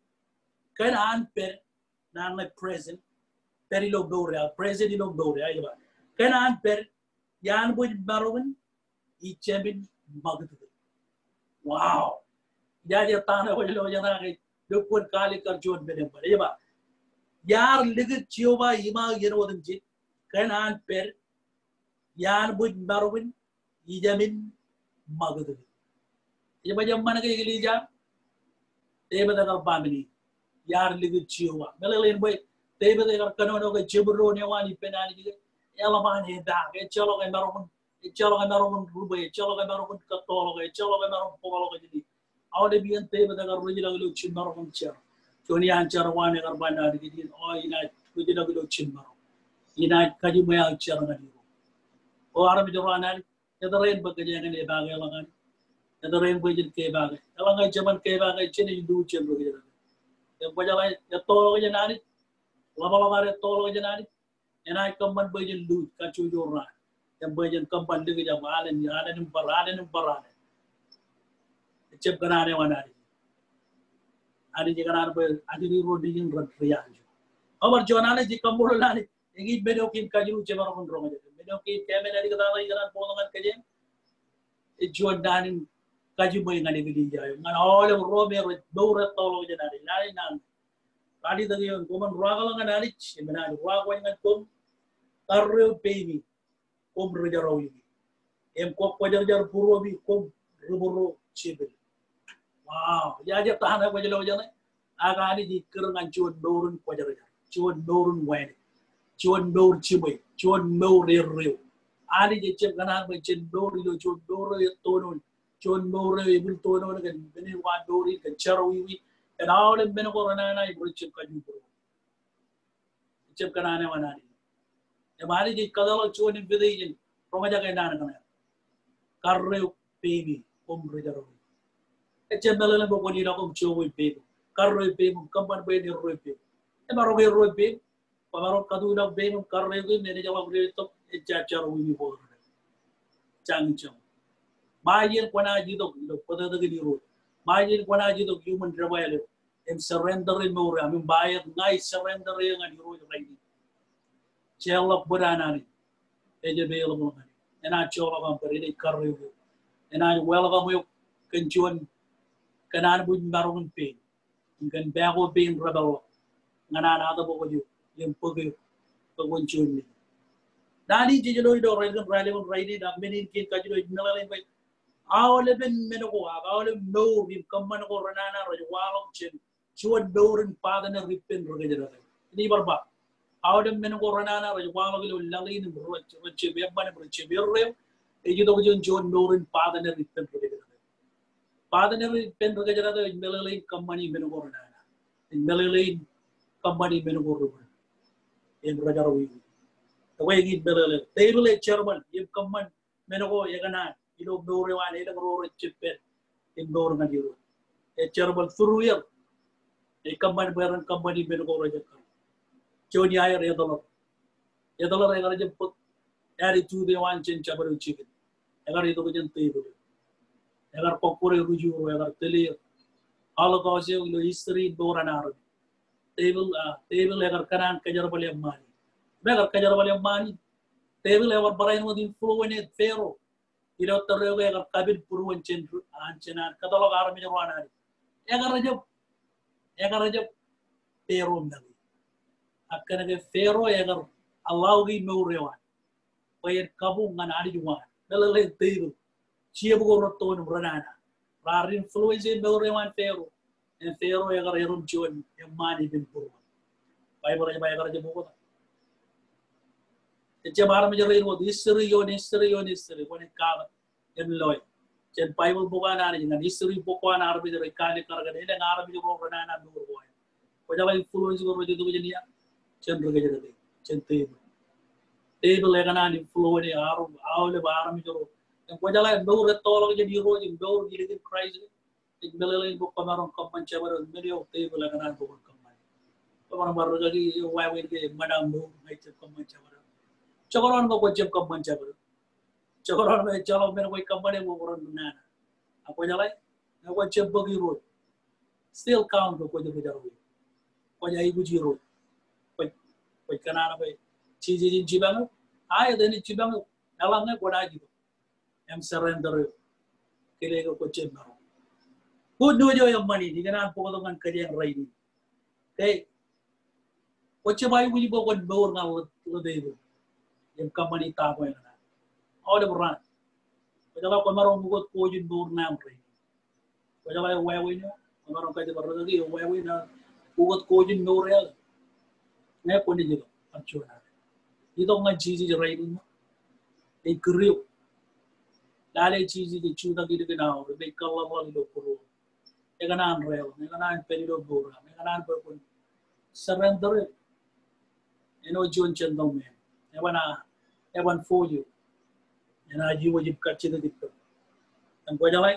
Kan an per nan my present, perilo gloria, present ilo gloria, iba. Kan an per yan boy barowen, I chambin magatu. Wow. Ya ya tana ko lo jana ke dokun kali karjon bene ba, iba. Yar ligut Jehovah Iman yeno them chi. Kan an per yan boy barowen, I jamin magatu. Iba jam mana kaya gelija, teba da pamili, yar ligu ciwa. Melelin boy, teba da kanono ke cibro ne wani penani juga, elaman heda, ke calo ke marun, ke calo ke marun rubai, calo ke marun katolo, ke calo ke marun polo ke jadi. Awalnya biar teba da ruji lagu lu cimmarun cer, coni ancar wani karbana di jadi, oh ina ruji lagu lu cimmarun, ina kaji maya cer ngadi. Oh Arab joran ada lain bekerja dengan dia bagai langan. Ada orang berjin kebag, kalau ngai zaman kebag itu ni dua jam begitu. Yang berjalan, ya tolong aja nari, lama-lama ada tolong aja nari. Yang naik kampan berjin dua, kacu joran. Yang berjin kampan lagi jam alen, alen numpar, alen numpar alen. Cep kerana yang mana ni? Ada jika nari ber, ada di road yang riang. Awal joran ada jika mulu nari, yang ini beda kim kaji cep orang pun aja. Beda kim kamera di kata lagi jalan potongan kaji. Joran kaji boy ngani gidi jayo ngan awale robe ro dowre tolo janari lay nan kadi dagi on goman ragala ngani chimena rago ngan kom tarre baby kom rojaro yi em ko ko jar jar puro bi kom ruburo chibil wow ya ja tahana ko jelo jane aga ni di ker ngan chon dorun ko jar jar chon dorun wen chon dor chiboy chon no re re ani je chem ganan ba chen dor yo chon dor yo tonon John Moore, able to know again, Benny Wadori, and Charawi, and all in Benacorana, Richard Kaju. Chip Canana Wanani. The marriage color chewing in village from a Jaganana. Carreo baby, home reader. A chamberlain of what you know, show with baby. Carreo baby, come on, baby, e maro ge ro be pamaro kadu na be no karre ge mene jawab re to e cha cha ro wi bo chang chang ma yin kwana ji do do pada da ge ro ma yin kwana ji do human trial and surrender in more I mean by ngai surrender yang ani ro rai ni chelok burana ni e je be lo mo ena chola bam pare ni karre ge ena well bam yo kenjuan kanan bu marun pe ngan bago being rebel ngana na da bo ju yem poge to won chun ni dani je lo do re gan rale won rai ni da menin kin ka ju no le bay awle ben men ko awle no bim kam man ko ranana ro walom chen chuan dorin pada na ripen ro ge jara ni barba awle men ko ranana ro walo ge lo lalin ro ro che be ban ro che be re e ju do ju chuan dorin pada na ripen ro ge jara pada na ripen ro ge jara de melele company men ko ranana melele company men ko ro en ro jara wi the way he belele table chairman yim kamman menego yagana ilo dore wan ila ro chippe in dor na diro e chairman through year e kamman beran company menego ro jakka choni ay re dollar e dollar e gara jep ari tu de wan chen chabaru chicken e gara ido jen table e gara kokore ruju ro e gara tele all of us ilo history dor na ro table table e gara kanan kajar bale mani Begar kajar bale mani table ever barain wadin fluene fero ilo terrego egar kabin purwan chen anchenan katalo garami jarwana egar rajab egar rajab fero nabi akkana ge fero egar allah gi nourewan payer kabu ngan adi juwan dalale table chiebo go roton ranana rar influence nourewan fero en fero egar erum chon emani bin purwan pai baraja pai egar rajab Ece baram jere wo history yon history yon history ko ne kala en loy chen bible bukan ana dengan history bukan arabi jere kale karga ne le arabi jero ko na na dur boy ko jaba influence ko rojo do jenia chen roge jere de chen table table le kana influence aru awle baram jero en ko jala dur tolo jedi ro jin dur jili christ ik melele ko kamaron ko man chabaro melio table le kana ko ko man ko man bar rojo gi wai wen ke madam do ngai che ko man chabaro Cokoron ko kocep kapan cabar. Cokoron me calo me ko kampane mo koron nana. Ako jalai, ko kocep bagi road. Still count ko kocep jaro. Ko jai buji road. Ko ko kanana be chiji jin jibang. Ay deni jibang alang ne ko na jibo. Em surrender. Kile ko kocep maro. Ko do jo yam mani di kana po ko kan kajeng rai ni. Kay kocep ay buji ko ko bor na lo debo. Yang company tapo yang na. All beran. Kajala ko maro mugot ko jin dur na amre. Kajala wewe ni, maro kaje barra gi wewe na mugot ko jin dur ya. Ne ko ni jigo achona. Ido nga jiji je rai ni. E kriyo. Dale jiji de chuda gi de na o be kala wal do ko. E kana an reo, e kana an perido dur, e kana an ko surrender. Eno jon chendom me. Ewan a ewan for you and I you wajib kachi the dikto and ko jalai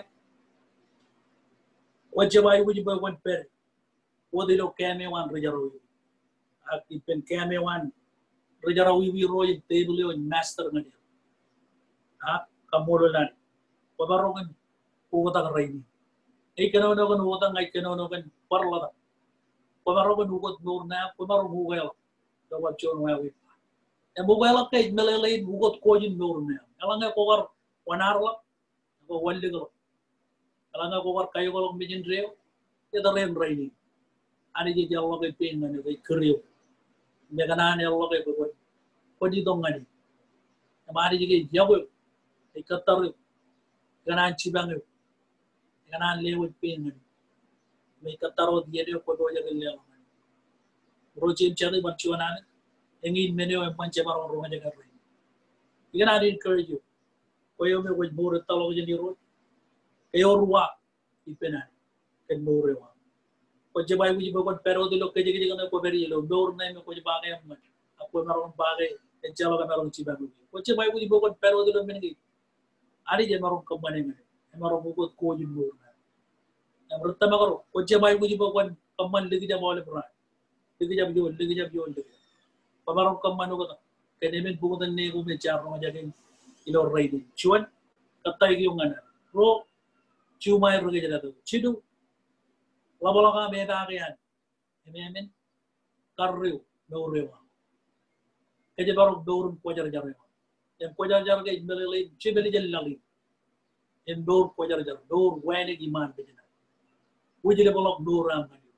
wajib ay wajib wan per wodi lo kame wan rejaro ak ipen kame wan rejaro wi roy table on master ngadi ha kamolo lan ko baro kan ko ta raini e kano no kan wota ngai kano no kan parla ko baro kan ugot nur na ko baro google do wa chon wa wi e mo wala kay melele bugot ko jin nur ne ala nga ko war wanar la ko walli go ala nga ko war kay ko mi jin rew e da rem rayni ani ji jaw ko pe ngane ko kriyo me kana ne Allah ko ko ko di dong ngani amari ji ge jaw e katar kana ci bang kana lewo pe ngani me kataro di de ko do jagal lewo rojim chade barchuana engin meneo en manche baro ro ngaja garre igana I encourage you koyo me ko bor talo jeni ro kayo ruwa ipena ken bore wa ko je bay buji bogon pero de lo ke je je ko beri lo dor na me ko je baage am ko maron baage en jalo ga maron ci bagu ko je bay buji bogon pero de lo men ngi ari je maron ko bane me maron ko ko ji bor na am rutta magaro ko je bay buji bogon kamman legi de mole bra Lagi jam jual, lagi jam jual. Pamarong kamano ko. Kaya namin pumunta ni ko may charro nga jagin ilor raiding. Chuan katay yung ngana. Ro chumay ro kaya dato. Chidu labala ka may kakiyan. Ememen karriw no rewa. Kaya barok dorun ko jar jar. Yang ko jar jar kay melali chibeli jalali. Yang dor ko jar jar dor wene iman bejana. Wujile bolok doram ngani.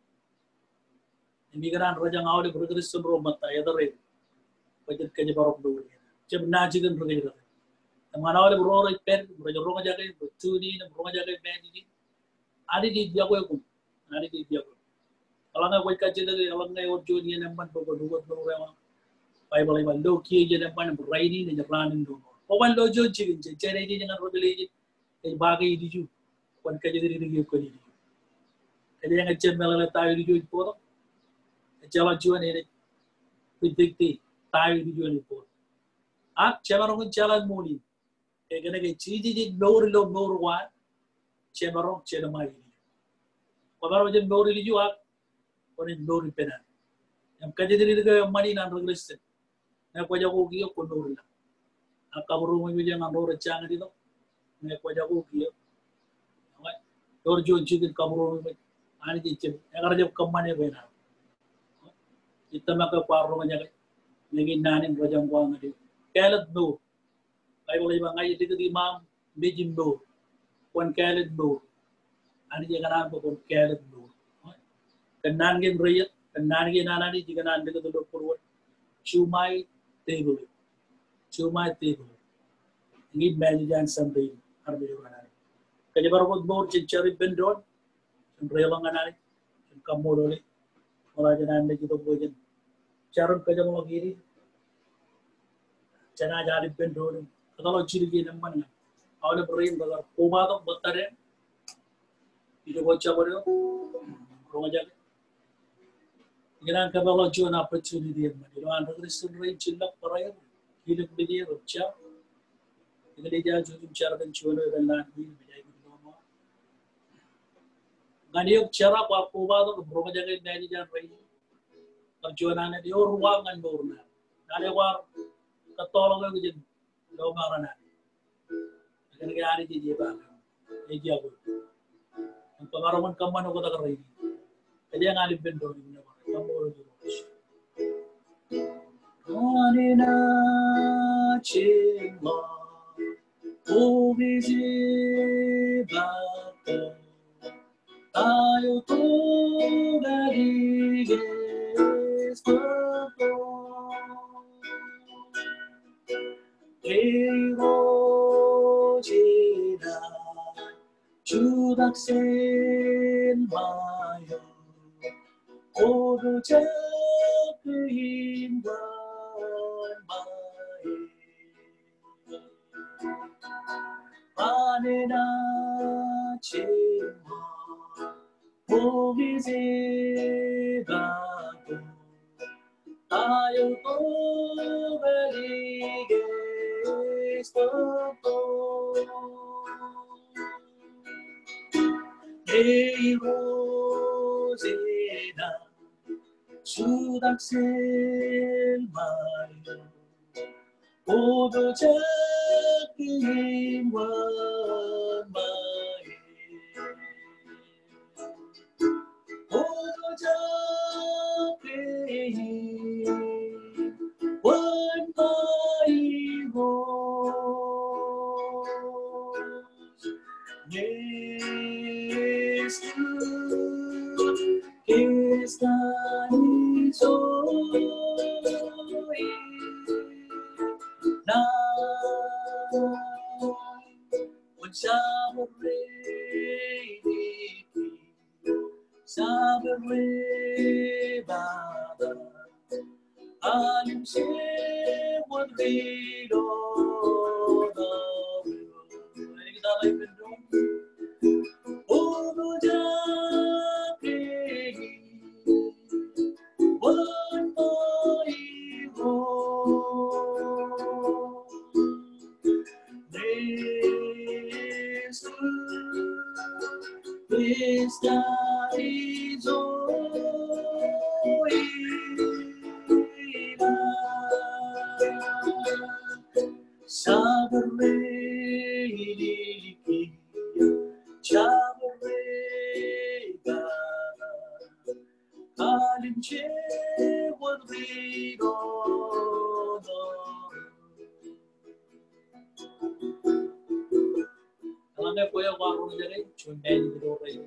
Imigran raja ngawle progression ro mata yadare. Kajet kajet barok dor. Jab najigan ro kaya dato. Manawale bro ro pen bro ro nga jagay bro tuni na bro nga jagay benji. Adi di dia ko ko. Adi di dia ko. Alanga ko ka jeda alanga yo jodi na man ko dugot no rewa. Bible Bible lo ki je na man raini ne jaran ndo. Ko ban lo jo ji je jere ji na ro bele ji. E bagay di ju. Kon ka jeda ri ko ni. Kaya nga jem mala tayo di ju po. Jala ju ne pidikti tayo di ju ni po. At chamarong jalan muli. Kaya ganagay chiji ji nor lo nor wan chamarong chenamai. Pabaro je nor li ju ak onin nor penan. Yang kaje diri ga mani nan regression. Na ko jago giyo ko nor la. Akabro mo je nan nor chang di do. Na ko jago giyo. Awai nor jo jigin kabro mo ani ji chem. Agar je kamane bena. Itama ka paro mo jaga. Naging nanin rajang ko ngadi. Kalat no. Ay wala ibang ay dito di ma'am medyo no. Kung kalat no. Ano yung kanan po kung kalat no. Kanan gin riyat. Kanan gin nanani. Di kanan dito dito forward. Chumay table. Chumay table. Hindi medyo dyan something. Ano yung kanan. Kaya baru kung mo chichari bendron. Siyempre lang kanan. Siyempre kamuro ulit. Wala dyan medyo dito po dyan. Charon ka dyan mga giri. Chana jadi bendron. Kalau ciri gini mana? Awalnya berain bagar. Koma tu betare. Itu bocah baru. Rumah jaga. Jangan kalau jual opportunity mana. Kalau anda kristian berain cilak berain. Hidup dia bocah. Jika dia jadi cara dan jual dan lain menjadi nama. Gandiok cara apa koma tu rumah jaga ini jangan berain. Perjuangan dia ruangan borna. Ada war ketolong lagi jadi. Lo marana. Akan kaya ari di ba. E dia ko. Ang pamaraman kamano ko ta karay. Kaya nga alib bendo ni na. Kamoro di. Anina chima. Ubiji ba. Tayo to galiges ko. Erojina Judaksen mayo Odo jakin wan mai Panena chima Movize bago Tayo to balige Hey Rosina, Sudaksen mayo, Odo jakin wan mai, Odo jakin wan mai ho. Yes, esta soy na un sabre sabre bada alim se wadrido da ini kita lagi bendung Odo jakin wan mai ho Yesu Krista izoe Chagarre, Chagarre, Kalimche, Wadrido. Alamnya koya warung jadi cuma di luar ini.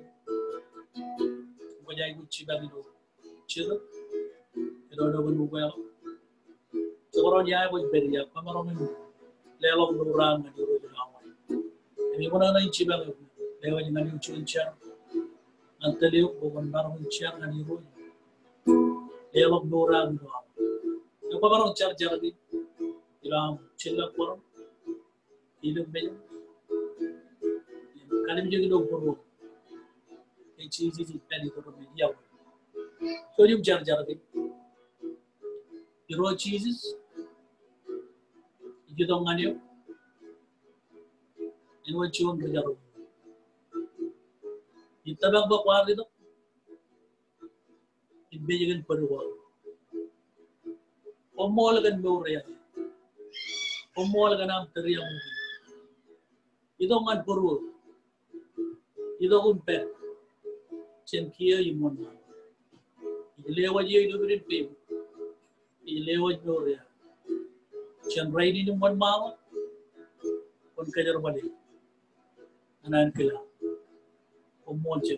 Koya ikut ciba di luar. Ciba, itu ada pun koya. Sekarang dia ikut beri apa malam ini. Lelok luran di luar itu awal. Ini pun ada ciba lewat. Lewat dengan yang cuncang. Nanti lewat bukan barang cuncang di luar. Lelok luran itu awal. Apa barang car-car di. Ilam cila kurang. Hidup banyak. Kalim juga dong perlu, ini cici cici tadi perlu media. So jum jar jar deh, hero cheeses, itu dong ngani, ini wajib cium berjar. Kita bang bakwar itu, ini jangan perlu. Omol kan beuraya, omol kan am teriak mungkin, itu ngan perlu. Itu unper, cengkia imun. Ilewat je itu beri pem, ilewat beruria. Cengrai ini imun mawa, pun kejar balik. Anak kila, umur ceng.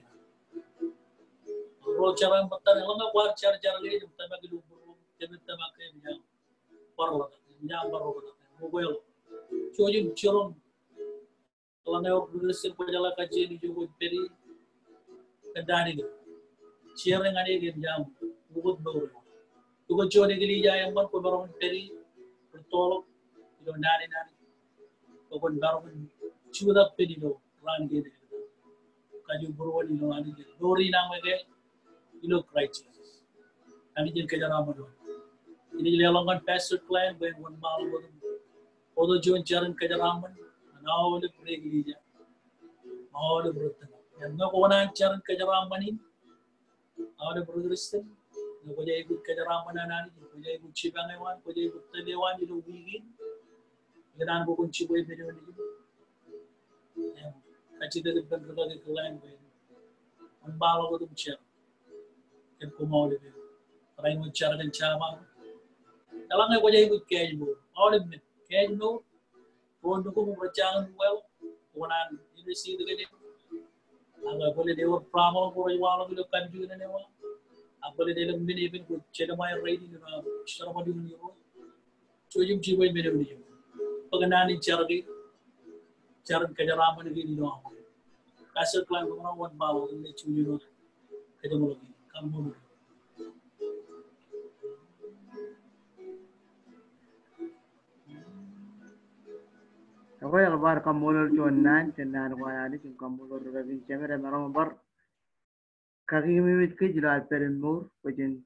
Roh cara empat tahun, lama war cara cara lagi, jemput mak ilu buru, jemput mak ilu jam, parla, jam baru kata, mobile. Cuci curung. Kalau nggak berusaha berjalan kaji di juga beri kendali gitu, share dengan dia jam, buat baru. Juga cuci di jaya yang baru baru beri bertolak, itu nari nari, bukan baru cuci beri itu rang gitu. Kaji baru ini nari gitu. Dori namanya itu crisis. Kami jadi kerja ramah dong. Ini jadi longan pastor client, bayi one malam baru. Odo cuci jalan kerja ramah. Now the privilege, all the brother. And no one answered Kajaramani, all the brothers, the way good Kajaramana, the way good Chibanawan, the way good Telewan, you begin. The Ranbukun Chibu, I see the brother land on Balo with the chair. Can come out of it. Raymond Chard and Chama. Along the way with Kajmo, all of it, Kajmo. Untuk mempercayai well, kemudian ini sih dengan agak boleh dewa pramal boleh walau bila kan juga dewa, agak boleh dalam mini event ku cedera main ready dengan cara maju menjadi, cuci cuci boleh mini menjadi, pengenalan cara di, cara kejaraman ini doang, kasih klien kemudian wan bawa ini cuci doang, kerja lagi, kamu dulu. Ako yung bar kamulol chuan chenan waya ni chung kamulol ravin chamera maram bar kagimimit ke jilal perin mur pajin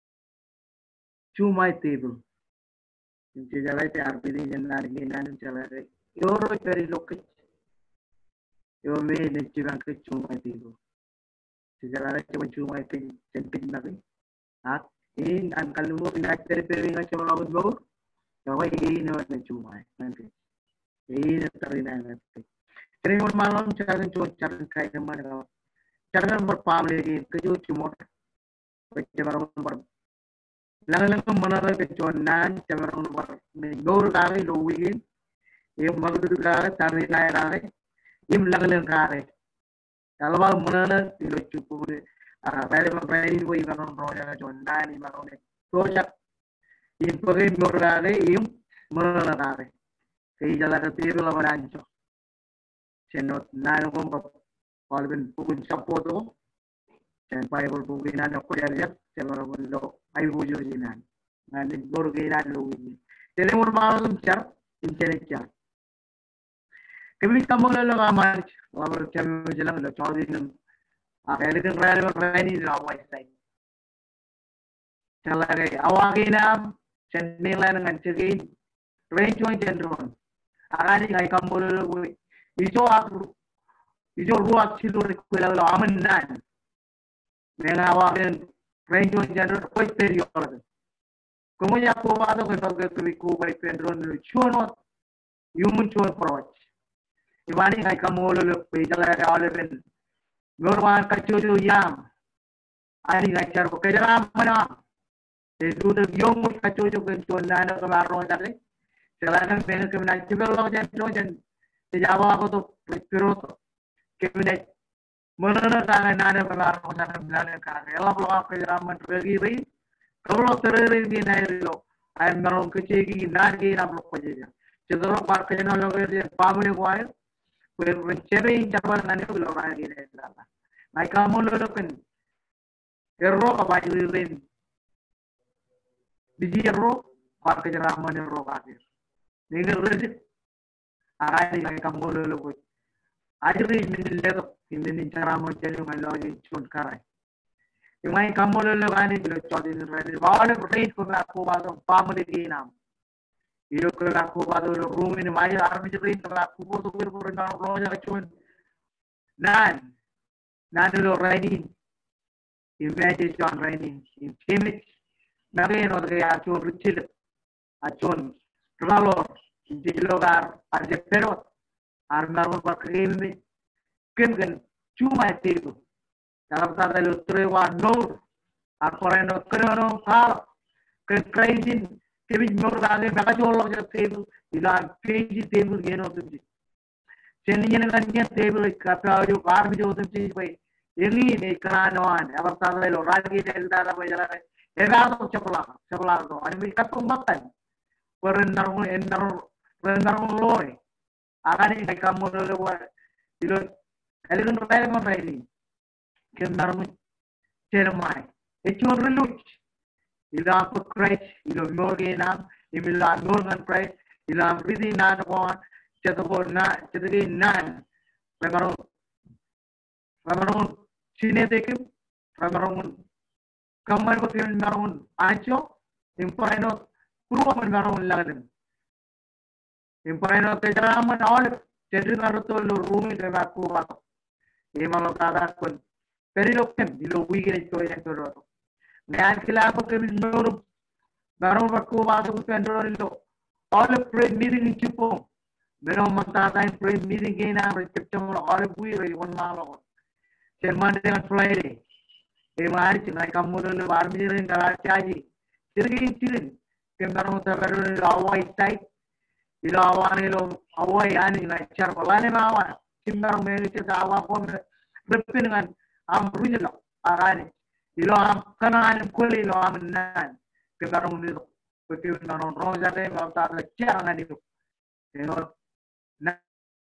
chumai table chung jalai te arpidi jennan ni nan chalare yoro peri lokich yo me ne chiban ke chumai table jalare che chumai te chempin na ke ak in an kalmo ina tere peri nga chama abud bor yo in no ne chumai nanti ini terlihat nanti. Jadi malam jangan cuma jangan kayak mana, jangan berpamil lagi keju cuma baca barang ber, lang-lang mana lagi kejuanan, jangan ber, menggor kari lowin, yang maksud kari tarik naik kari, yang lang-lang kari. Kalau malam mana tidak cukup, ah, beri beri itu ikan roja kejuanan, ikan roja, roja, yang pakai menggor kari, yang mana kari. Kaya jala ka tiro la marancho. Senot nano kong ka palbin pukun sapo to. Sen paibol pukin nano ko yarjak. Sen marabon lo ay bujo jinan. Ngani gor ginan lo wini. Tele mur malam char internet char. Kami kamu lo lo aman. Wabro kami jalan lo chaudi nam. Akali kan raya lo raya ni lo awai sai. Chala kay awagi na. Sen nila nang chagin. Range one general. Agani kay kamulol ko ijo aku ijo ruak sido rekwela lo amannan menga wagen range one general koi period como ya ko wado ko pag ko ko by pendron chuno human to approach. Imani I come all of the Olive, Norman Kachu Yam. I think I care for Kajaramana. They do the young Kachu to a nine of our road. Selain Benjamin National and the Java to Piroto. Cabinet Murder and nine of our road and Lanaka. Ella Block Raman Regi, Cover of the Regi. I am not Kachiki, Nagi, and Ablokaja. Children Park and family wire, where Cherry Japan and Ragi. My common looking. A rock of I live in. Did you rock? Park and Raman and Rogakis. Neither read it. I like a more look. I read in the letter in the Ninjaramo telling my lord in Chunkarai. You might come all over the church in the all of rain for the Kuba family game. You look at Kuba room in my army to bring the Kuba to Wilbur and Roger. None. None of riding. Imagine John riding in Cambridge. Marine or the actual Richard. At John. Travelor. In the Logar. At the Perot. Armor for Kim. Kimgan. To my table. Dalam lu trewa nur, akoreno kreno kal, krejin, kebij nur dale maka jolok je table, ila keji table geno tuji. Seninya nanya table kata jo kar jo tuji bay, ini ne kranoan, dalam tanda lu ragi del dala bay jalan, ega to cepla, cepla to, ani katung matan, perendarung endarung perendarung lore, agani mereka modal lu, ilo, elun raya mon raya. Kendarmu cermai. Itu orang lucu. Ilam Christ, ilam Morgan, ilam Morgan Christ, ilam Ridi Nan one, Chetabo Na, Chetri Nan, Ramaron, Ramaron, Chinetekim, Ramaron, Kaman Kotin Maron, Ancho, Imparino, Kuruman Maron Lagan. Imparino Tedraman, all Chetri Naruto, Rumi, the Vakuato. Imalokada kun. Very local, you know, we get enjoy and Toronto. Man Kilapa came in Moro, Barova Kuba to Pendoro, all the prayer meeting in Chupo, Mero Matata and prayer meeting in our September, all of we one mile. Then Monday and Friday, a marriage like a model of army in Garachaji, Sirgin Chilin, came down the very Hawaii side, Ilawanilo, Hawaii, and like Charpalana, Timber manages our home, ripping and am original arani ilo am kanan kuli ilo am nan ke barong nilo ke naron roja de ma ta le chara nani ilo nan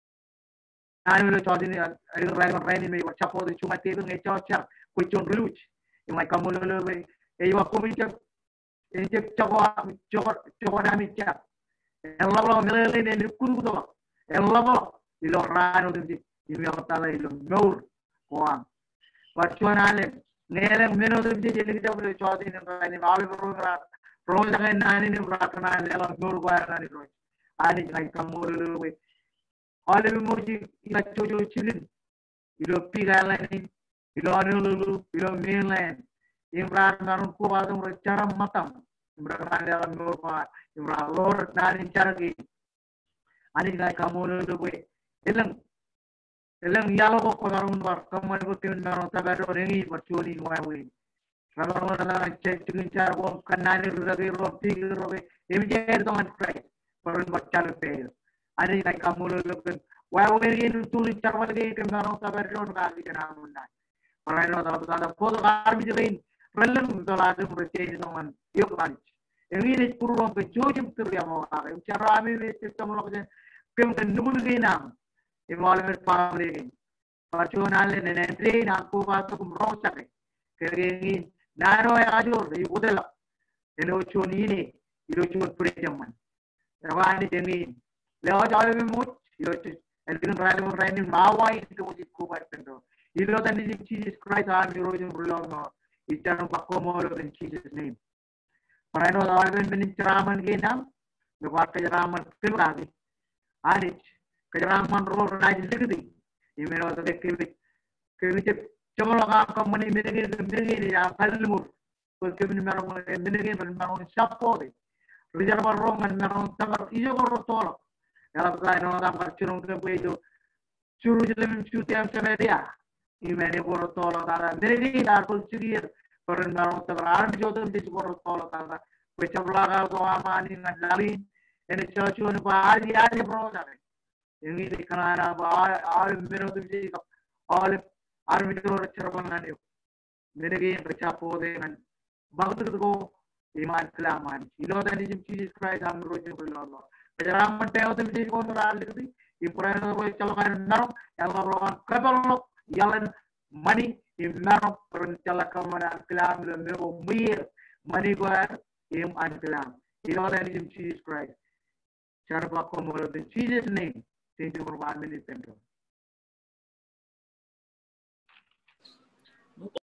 ilo chodi ni ilo rai ma rai ni me chapo de chuma te nge chocha ku chon luch e mai kamulo le me e wa ko mi che e che chapo chapo chapo na mi cha e la la me le ne kuru do e la la ilo rano de ilo ta le ilo nor ko Virtual Island, near Mino the Digital Chodi and Oliver Rose and Nine in Rakana and Ella Nurwire and Roy. I think I come more away. Oliver Moji, like Jojo Chilin, you know, Pig Island, you know, Honolulu, you know, mainland, in Ratan Kuadum, Charam Matam, in Rakana and Nurwire, in Lord Nan in Charaki. I think I come more away. Elang yellow kolarun war kamar bukin naron tabar orengi bercuri ngawin. Kalau orang cek cengcar bom kanani ragi roti robe, ini jadi dengan pray. Perun baca lepas. Ada yang kamu lakukan. Wawin ini tuli cara lagi kenaron tabar ron kali kenaron nak. Orang itu tahu tahu foto kami jelain. Relem dolar itu berceri dengan yuk lunch. Ini ni kurang bercuci terlihat mau. Cara kami sistem lakukan. Kemudian nunggu genam. Involvement family. Virtual Island and entry in Akuba to Rosa. Kerry, Naro Ajur, you would have Elochunini, Elochun Prejaman. The one is a mean. Leo Jolly and didn't ride on random Mawa into the Kuba Pendo. You know that Jesus Christ, I'm erosion belong, it's done Pacomo in Jesus' name. But I know the Alvin in Raman Gainam, the Wakajaman Pilgari, and it. Kejaraman road ride liberty. You may know the Kivik. Kivik, Chomaka company, Minigate, the Minigate, Palmur, was given Maron and Minigate and Maron Shapori. Reservoir Rome and Maron Tower, Iogoro Toro. Kalau kalian orang bercurung ke itu, curu jelim cuti yang semedia. Ini baru tolong tara. Jadi dar pun curir. Pernah terang jodoh di baru tolong tara. Baca belajar doa mani ngadali. Ini cuacuan bahari ada proses. Ini di kanan bahar al minum tu jadi al al minum cerbangan itu. Mereka bercapo dengan bagus tu iman kelaman. Ilo tadi jam Jesus Christ am rojo berlalu. Berjalan menteu tu jadi kau nolak lagi. Impuran tu calokan narom, yang ngabrokan kapal jalan money im narom perencalakan mana kelam lembeu mir money gua im an kelam. Ilo tadi jam Jesus Christ. Cara pakai mulut in Jesus name. Thank you for one minute.